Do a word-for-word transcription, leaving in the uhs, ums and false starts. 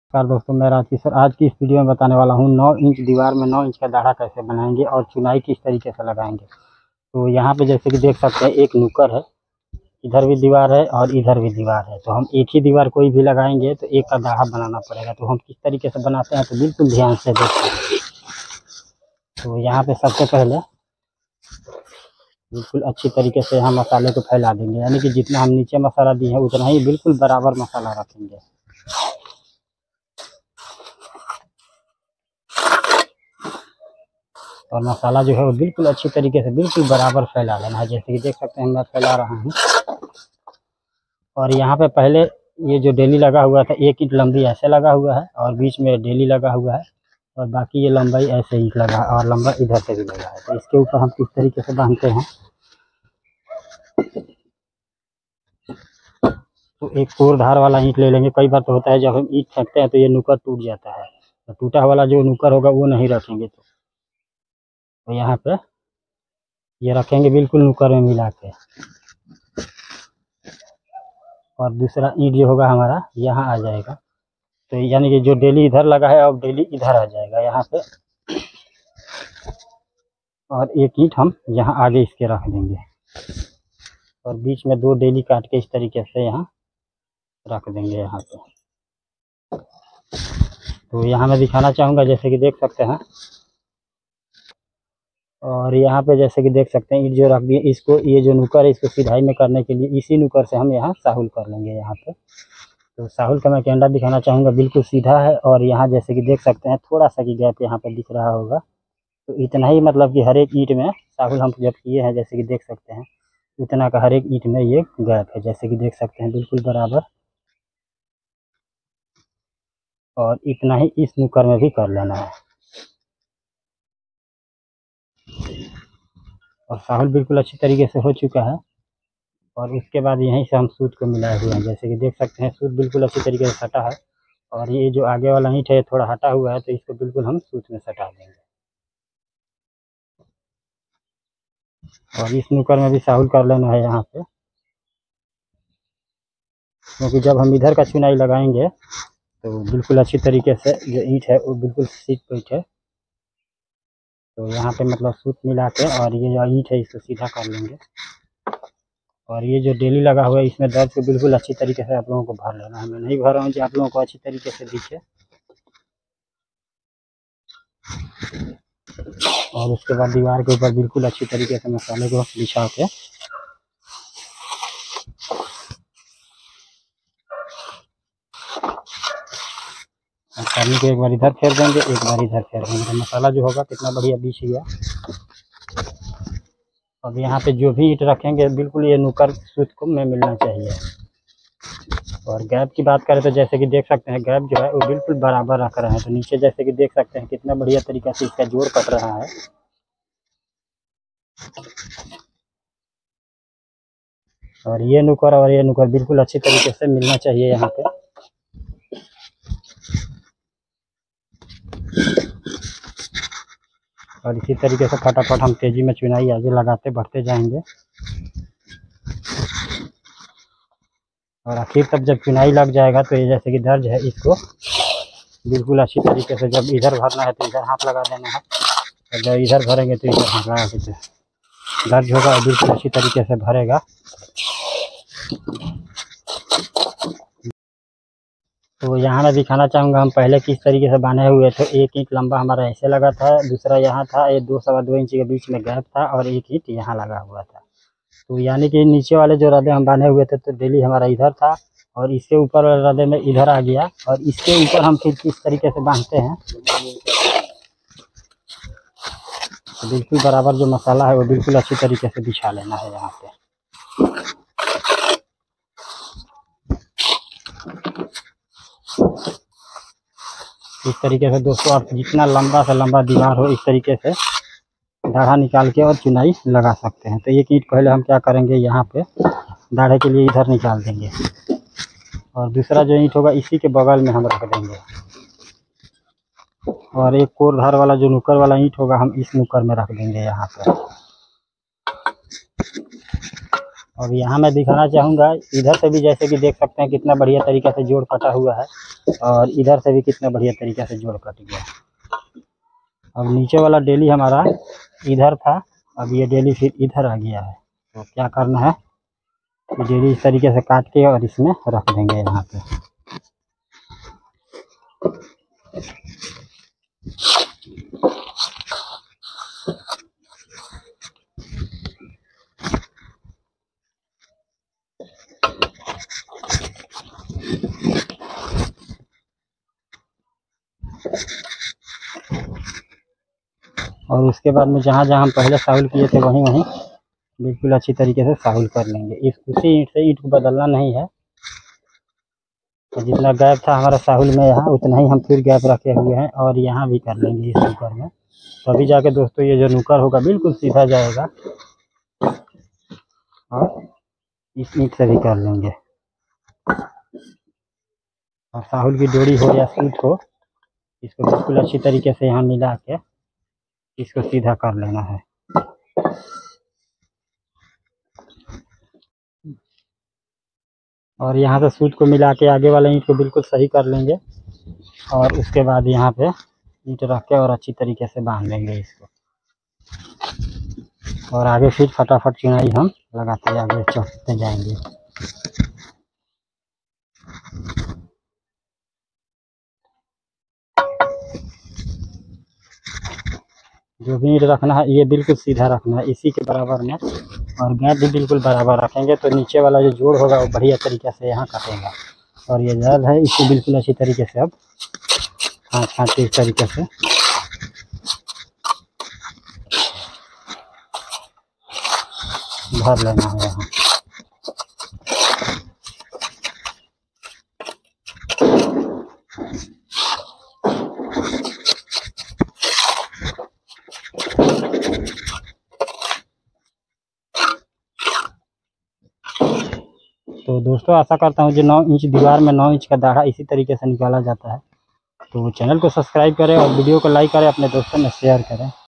नमस्कार दोस्तों, मैं राजकिश सर आज की इस वीडियो में बताने वाला हूँ नौ इंच दीवार में नौ इंच का दाढ़ा कैसे बनाएंगे और चुनाई किस तरीके से लगाएंगे। तो यहाँ पे जैसे कि देख सकते हैं एक नुकर है, इधर भी दीवार है और इधर भी दीवार है। तो हम एक ही दीवार कोई भी लगाएंगे तो एक का दाढ़ा बनाना पड़ेगा। तो हम किस तरीके से बनाते हैं तो बिल्कुल ध्यान से देखें। तो यहाँ पे सबसे पहले बिल्कुल अच्छी तरीके से हम मसाले को फैला देंगे, यानी कि जितना हम नीचे मसाला दिए हैं उतना ही बिल्कुल बराबर मसाला रखेंगे। और मसाला जो है वो बिल्कुल अच्छी तरीके से बिल्कुल बराबर फैला लेना है। जैसे कि देख सकते हैं मैं फैला रहा हूँ। और यहाँ पे पहले ये जो डेली लगा हुआ था एक इंच लंबी ऐसे लगा हुआ है और बीच में डेली लगा हुआ है और बाकी ये लंबाई ऐसे ही लगा है और लंबा इधर से भी लगा है। तो इसके ऊपर हम किस तरीके से बांधते हैं तो एक कोर धार वाला ईंट ले लेंगे। कई बार तो होता है जब हम ईंट फेंकते हैं तो ये नुकर टूट जाता है, तो टूटा वाला जो नुकर होगा वो नहीं रखेंगे। तो, तो यहाँ पे ये रखेंगे बिल्कुल नुकर में मिला के। और दूसरा ईंट जो होगा हमारा यहाँ आ जाएगा, तो यानी कि जो डेली इधर लगा है अब डेली इधर आ जाएगा यहाँ पे। और एक ईंट हम यहाँ आगे इसके रख देंगे और बीच में दो डेली काट के इस तरीके से यहाँ रख देंगे यहाँ पे। तो यहाँ मैं दिखाना चाहूँगा जैसे कि देख सकते हैं। और यहाँ पे जैसे कि देख सकते हैं ईंट जो रख दिए, इसको ये जो नुकर है इसको सिधाई में करने के लिए इसी नुकर से हम यहाँ साहुल कर लेंगे यहाँ पे। तो साहुल का मैं कैंडा दिखाना चाहूँगा, बिल्कुल सीधा है। और यहाँ जैसे कि देख सकते हैं थोड़ा सा की गैप यहाँ पे दिख रहा होगा, तो इतना ही मतलब कि हर एक ईंट में साहुल हम जब किए हैं जैसे कि देख सकते हैं उतना का हर एक ईंट में ये गैप है। जैसे कि देख सकते हैं बिल्कुल बराबर। और इतना ही इस नुकर में भी कर लेना है। और साहुल बिल्कुल अच्छी तरीके से हो चुका है। और उसके बाद यहीं से हम सूत को मिलाए हुए हैं। जैसे कि देख सकते हैं सूत बिल्कुल अच्छी तरीके से सटा है। और ये जो आगे वाला ईंट है थोड़ा हटा हुआ है, तो इसको बिल्कुल हम सूत में सटा देंगे। और इस नुकर में भी साहुल कर लेना है यहाँ पे, क्योंकि जब हम इधर का चुनाई लगाएंगे तो बिल्कुल अच्छी तरीके से जो ईंट है वो बिल्कुल सीट पे है। तो यहाँ पे मतलब सूत मिला के और ये जो ईंट है इसको सीधा कर लेंगे। और ये जो डेली लगा हुआ है इसमें दर्द को बिल्कुल अच्छी तरीके से आप लोगों को भर लेना है। मैं नहीं भर रहा हूँ जो आप लोगों को अच्छी तरीके से दिखे। और उसके बाद दीवार के ऊपर बिल्कुल अच्छी तरीके से मसाले को बिछा के पानी को एक बार इधर फेर देंगे, एक बार इधर फेर देंगे। तो मसाला जो होगा कितना बढ़िया बिछ गया। अब यहाँ पे जो भी ईंट रखेंगे बिल्कुल ये नुकर सूत को में मिलना चाहिए। और गैप की बात करें तो जैसे कि देख सकते हैं गैप जो है वो बिल्कुल बराबर रख रहे हैं। तो नीचे जैसे कि देख सकते हैं कितना बढ़िया तरीका से इसका जोड़ कट रहा है। और ये नुकर और ये नुकर बिल्कुल अच्छी तरीके से मिलना चाहिए यहाँ पे। और इसी तरीके से फटाफट हम तेजी में चुनाई आगे लगाते बढ़ते जाएंगे। और आखिर तक जब चुनाई लग जाएगा तो ये जैसे कि दर्ज है इसको बिल्कुल अच्छी तरीके से जब इधर भरना है तो इधर हाथ लगा देना है, और जब इधर भरेंगे तो इधर हाथ लगा देते हैं। दर्ज होगा और बिल्कुल अच्छी तरीके से भरेगा। तो यहाँ मैं दिखाना चाहूँगा हम पहले किस तरीके से बांधे हुए थे। एक ईंट लंबा हमारा ऐसे लगा था, दूसरा यहाँ था, ये दो सवा दो इंच के बीच में गैप था और एक ईंट यहाँ लगा हुआ था। तो यानी कि नीचे वाले जो रदे हम बांधे हुए थे तो डेली हमारा इधर था और इसके ऊपर वाले रदे में इधर आ गया। और इसके ऊपर हम फिर किस तरीके से बांधते हैं तो बिल्कुल बराबर जो मसाला है वो बिल्कुल अच्छी तरीके से बिछा लेना है यहाँ पे। इस तरीके से दोस्तों आप जितना लंबा से लंबा दीवार हो इस तरीके से दाढ़ा निकाल के और चुनाई लगा सकते हैं। तो एक ईंट पहले हम क्या करेंगे यहाँ पे दाढ़े के लिए इधर निकाल देंगे और दूसरा जो ईंट होगा इसी के बगल में हम रख देंगे। और एक कोर धार वाला जो नुकर वाला ईंट होगा हम इस नुकर में रख देंगे यहाँ पे। और यहाँ मैं दिखाना चाहूँगा इधर से भी जैसे कि देख सकते हैं कितना बढ़िया तरीके से जोड़ कटा हुआ है। और इधर से भी कितना बढ़िया तरीके से जोड़ कट गया। अब नीचे वाला डेली हमारा इधर था, अब ये डेली फिर इधर आ गया है। तो क्या करना है, डेली इस तरीके से काट के और इसमें रख देंगे यहाँ पे। और उसके बाद में जहाँ जहाँ हम पहले साहुल किए थे वहीं वहीं बिल्कुल अच्छी तरीके से साहुल कर लेंगे। इस उसी ईंट से ईंट को बदलना नहीं है। तो जितना गैप था हमारा साहुल में यहाँ, उतना ही हम फिर गैप रखे हुए हैं और यहाँ भी कर लेंगे इस नुकर में। तभी जाके दोस्तों ये जो नुकर होगा बिल्कुल सीधा जाएगा। और इस ईंट से भी कर लेंगे। और साहुल की डोरी हो या सूत हो, इसको बिल्कुल अच्छी तरीके से यहाँ मिला के इसको सीधा कर लेना है। और यहाँ से सूत को मिला के आगे वाले ईंट को बिल्कुल सही कर लेंगे। और उसके बाद यहाँ पे ईंट रख के और अच्छी तरीके से बांध लेंगे इसको। और आगे फिर फटाफट चिनाई हम लगाते आगे चढ़ते जाएंगे। जो भी ईंट रखना है ये बिल्कुल सीधा रखना है इसी के बराबर में, और गैप भी बिल्कुल बराबर रखेंगे तो नीचे वाला जो जोड़ होगा वो बढ़िया तरीके से यहाँ कटेगा। और ये जल है इसको बिल्कुल अच्छी तरीके से अब खाँच खाँच के इस तरीके से भर लेना है यहाँ। तो दोस्तों आशा करता हूँ जो नौ इंच दीवार में नौ इंच का दाढ़ा इसी तरीके से निकाला जाता है। तो चैनल को सब्सक्राइब करें और वीडियो को लाइक करें, अपने दोस्तों में शेयर करें।